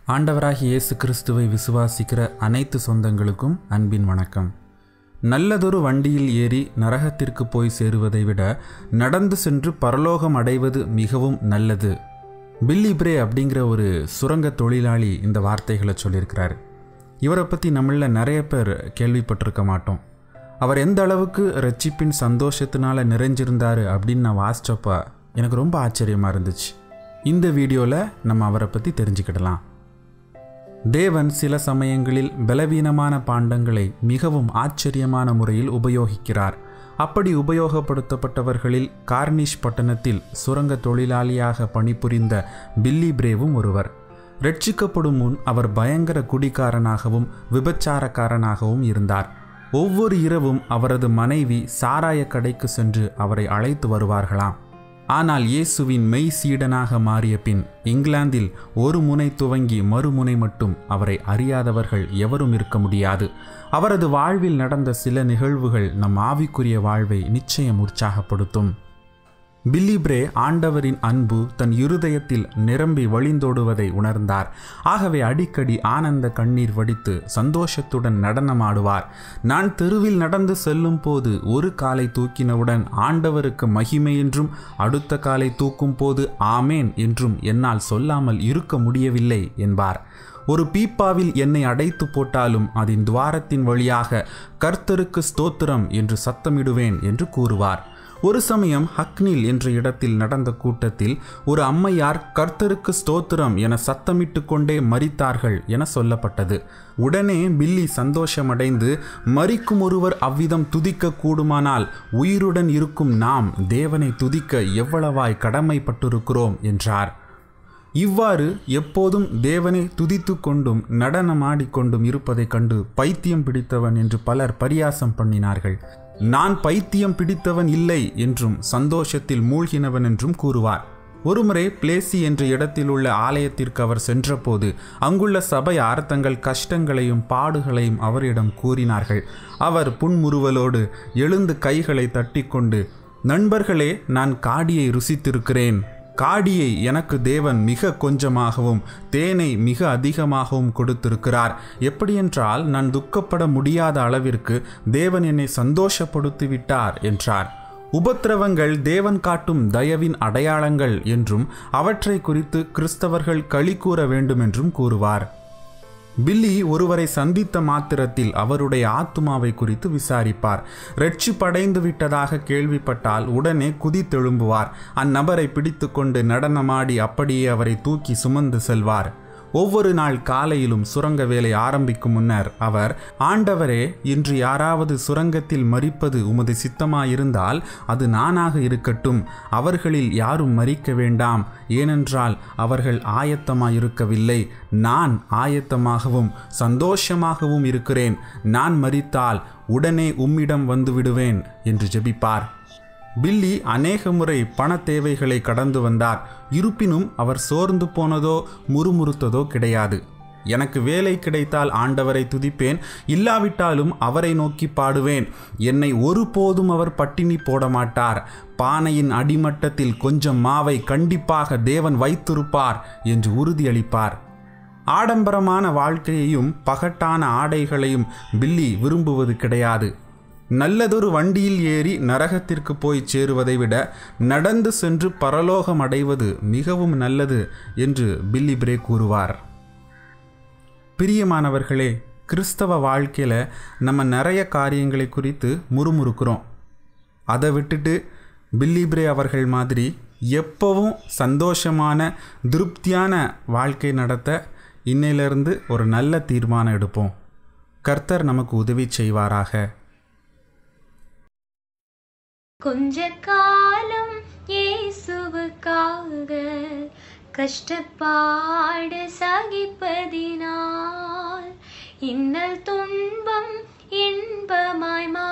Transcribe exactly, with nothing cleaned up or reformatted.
ஆண்டவராகிய இயேசு கிறிஸ்துவை விசுவாசிக்கிற அனைத்து சொந்தங்களுக்கும் அன்பின் வணக்கம். நல்லதொரு வண்டியில் ஏறி நரகத்திற்கு போய் சேருவதை விட நடந்து சென்று பரலோகம் அடைவது மிகவும் நல்லது. பில்லி பிரே அப்படிங்கிற ஒரு சுரங்க தொழிலாளி இந்த வார்த்தைகளை சொல்லியிருக்கிறார். இவரை பற்றி நம்மள நிறைய பேர் கேள்விப்பட்டிருக்க மாட்டோம். அவர் எந்த அளவுக்கு ரட்சிப்பின் சந்தோஷத்தினால நிறைஞ்சிருந்தார் அப்படின்னு நான் வாசிச்சப்ப எனக்கு ரொம்ப ஆச்சரியமாக இருந்துச்சு. இந்த வீடியோவில் நம்ம அவரை பற்றி தெரிஞ்சுக்கிடலாம். தேவன் சில சமயங்களில் பலவீனமான பாண்டங்களை மிகவும் ஆச்சரியமான முறையில் உபயோகிக்கிறார். அப்படி உபயோகப்படுத்தப்பட்டவர்களில் கார்னிஷ் பட்டணத்தில் சுரங்க தொழிலாளியாக பணிபுரிந்த பில்லி பிரேவும் ஒருவர். ரட்சிக்கப்படும் முன் அவர் பயங்கர குடிகாரனாகவும் விபச்சாரக்காரனாகவும் இருந்தார். ஒவ்வொரு இரவும் அவரது மனைவி சாராய கடைக்கு சென்று அவரை அழைத்து வருவார்களாம். ஆனால் இயேசுவின் மெய் சீடனாக மாறிய பின் இங்கிலாந்தில் ஒரு முனை துவங்கி மறுமுனை மட்டும் அவரை அறியாதவர்கள் எவரும் இருக்க முடியாது. அவரது வாழ்வில் நடந்த சில நிகழ்வுகள் நம் ஆவிக்குரிய வாழ்வை நிச்சயம் உற்சாகப்படுத்தும். பில்லி பிரே ஆண்டவரின் அன்பு தன் இருதயத்தில் நிரம்பி வழிந்தோடுவதை உணர்ந்தார். ஆகவே அடிக்கடி ஆனந்த கண்ணீர் வடித்து சந்தோஷத்துடன் நடனமாடுவார். நான் தெருவில் நடந்து செல்லும் போது ஒரு காலை தூக்கினவுடன் ஆண்டவருக்கு மகிமை என்றும் அடுத்த காலை தூக்கும் போது ஆமேன் என்றும் என்னால் சொல்லாமல் இருக்க முடியவில்லை என்பார். ஒரு பீப்பாவில் என்னை அடைத்து போட்டாலும் அதன் துவாரத்தின் வழியாக கர்த்தருக்கு ஸ்தோத்திரம் என்று சத்தமிடுவேன் என்று கூறுவார். ஒரு சமயம் ஹக்னில் என்ற இடத்தில் நடந்த கூட்டத்தில் ஒரு அம்மையார் கர்த்தருக்கு ஸ்தோத்திரம் என சத்தமிட்டு கொண்டே மரித்தார்கள் என சொல்லப்பட்டது. உடனே பில்லி சந்தோஷமடைந்து, மரிக்கும் ஒருவர் அவ்விதம் துதிக்க கூடுமானால் உயிருடன் இருக்கும் நாம் தேவனை துதிக்க எவ்வளவாய் கடமைப்பட்டிருக்கிறோம் என்றார். இவ்வாறு எப்போதும் தேவனை துதித்து கொண்டும் நடனமாடிக்கொண்டும் இருப்பதைக் கண்டு பைத்தியம் பிடித்தவன் என்று பலர் பரியாசம் பண்ணினார்கள். நான் பைத்தியம் பிடித்தவன் இல்லை என்றும் சந்தோஷத்தில் மூழ்கினவன் என்றும் கூறுவார். ஒருமுறை பிளேசி என்ற இடத்தில் உள்ள ஆலயத்திற்கு அவர் சென்றபோது அங்குள்ள சபையார் தங்கள் கஷ்டங்களையும் பாடுகளையும் அவரிடம் கூறினார்கள். அவர் புன்முறுவலோடு எழுந்து கைகளை தட்டி கொண்டு, நண்பர்களே, நான் காடியை ருசித்திருக்கிறேன். காடியை எனக்கு தேவன் மிக கொஞ்சமாகவும் தேனை மிக அதிகமாகவும் கொடுத்திருக்கிறார். எப்படியென்றால் நான் துக்கப்பட முடியாத அளவிற்கு தேவன் என்னை சந்தோஷப்படுத்திவிட்டார் என்றார். உபத்திரவங்கள் தேவன் காட்டும் தயவின் அடையாளங்கள் என்றும் அவற்றை குறித்து கிறிஸ்தவர்கள் களி கூற வேண்டும் என்றும் கூறுவார். பில்லி ஒருவரை சந்தித்த மாத்திரத்தில் அவருடைய ஆத்துமாவை குறித்து விசாரிப்பார். ரட்சிப்படைந்து விட்டதாக கேள்விப்பட்டால் உடனே குதித்தெழும்புவார். அந்நபரை பிடித்து கொண்டு நடனமாடி அப்படியே அவரை தூக்கி சுமந்து செல்வார். ஒவ்வொரு நாள் காலையிலும் சுரங்க வேலை ஆரம்பிக்கும் முன்னர் அவர், ஆண்டவரே, இன்று யாராவது சுரங்கத்தில் மரிப்பது உமது சித்தமாயிருந்தால் அது நானாக இருக்கட்டும். அவர்களில் யாரும் மரிக்க வேண்டாம், ஏனென்றால் அவர்கள் ஆயத்தமாயிருக்கவில்லை. நான் ஆயத்தமாகவும் சந்தோஷமாகவும் இருக்கிறேன். நான் மரித்தால் உடனே உம்மிடம் வந்து விடுவேன் என்று ஜெபிப்பார். பில்லி அநேக முறை பண தேவைகளை கடந்து வந்தார். இருப்பினும் அவர் சோர்ந்து போனதோ முறுமுறுத்ததோ கிடையாது. எனக்கு வேலை கிடைத்தால் ஆண்டவரை துதிப்பேன், இல்லாவிட்டாலும் அவரை நோக்கி பாடுவேன். என்னை ஒருபோதும் அவர் பட்டினி போட மாட்டார். பானையின் அடிமட்டத்தில் கொஞ்சம் மாவை கண்டிப்பாக தேவன் வைத்திருப்பார் என்று உறுதியளிப்பார். ஆடம்பரமான வாழ்க்கையையும் பகட்டான ஆடைகளையும் பில்லி விரும்புவது கிடையாது. நல்லதொரு வண்டியில் ஏறி நரகத்திற்கு போய் சேருவதை விட நடந்து சென்று பரலோகம் அடைவது மிகவும் நல்லது என்று பில்லி பிரே கூறுவார். பிரியமானவர்களே, கிறிஸ்தவ வாழ்க்கையில் நம்ம நிறைய காரியங்களை குறித்து முறுமுறுக்கிறோம். அதை விட்டுட்டு பில்லி பிரே அவர்கள் மாதிரி எப்பவும் சந்தோஷமான திருப்தியான வாழ்க்கை நடத்த இன்னையிலிருந்து ஒரு நல்ல தீர்மானம் எடுப்போம். கர்த்தர் நமக்கு உதவி செய்வாராக. கொஞ்ச காலம் இயேசுவுக்காக கஷ்டப்பாடு சகிப்பதினால் இன்னல் துன்பம் இன்பமாய்